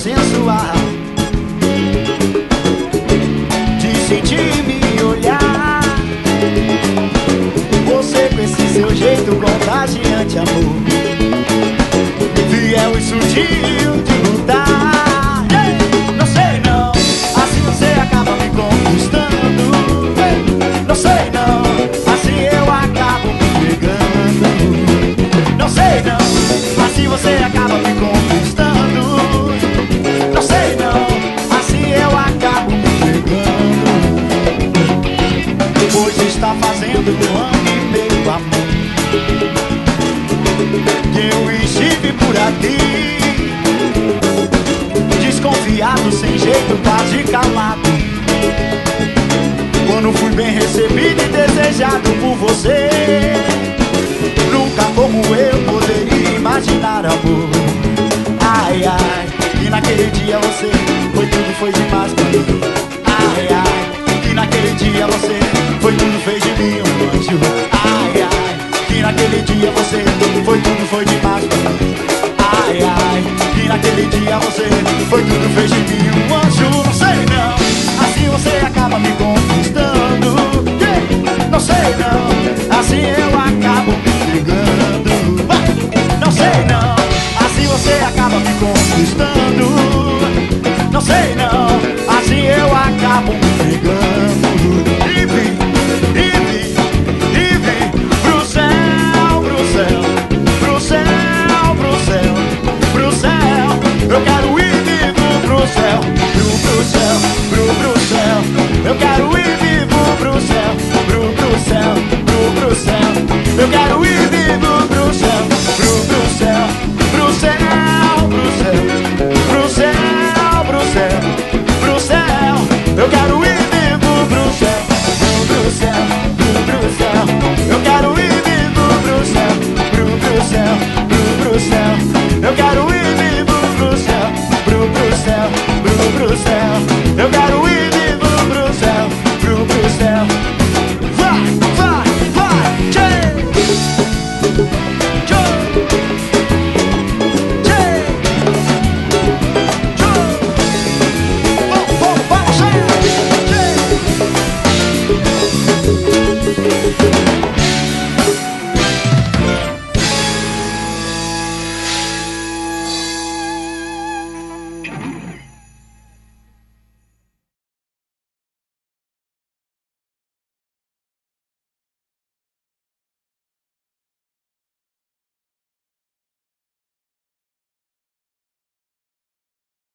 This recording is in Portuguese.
sensual de sentir me olhar. Você com esse seu jeito contagiante, amor, fiel e sutil de lutar. Não sei não, assim você acaba me conquistando. Não sei não, assim eu acabo me pegando. Não sei não, assim você acaba me conquistando. Não sei não, assim eu acabo me pegando. Pois está fazendo um ano e meio, amor, que eu estive por aqui, desconfiado, sem jeito, quase calado, quando fui bem recebido e desejado por você. Nunca como eu poderia imaginar, amor. Ai, ai, e naquele dia você foi tudo, foi demais pra mim. Ai, ai, e naquele dia você foi tudo, fez de mim um anjo. Ai, ai, e naquele dia você foi tudo, foi demais pra mim. Ai, ai, e naquele dia você foi tudo, fez de mim um anjo. Não sei não, assim você acaba me conquistando. Não sei não, assim eu acabo me pegando. Não sei não, assim você acaba me conquistando. Não sei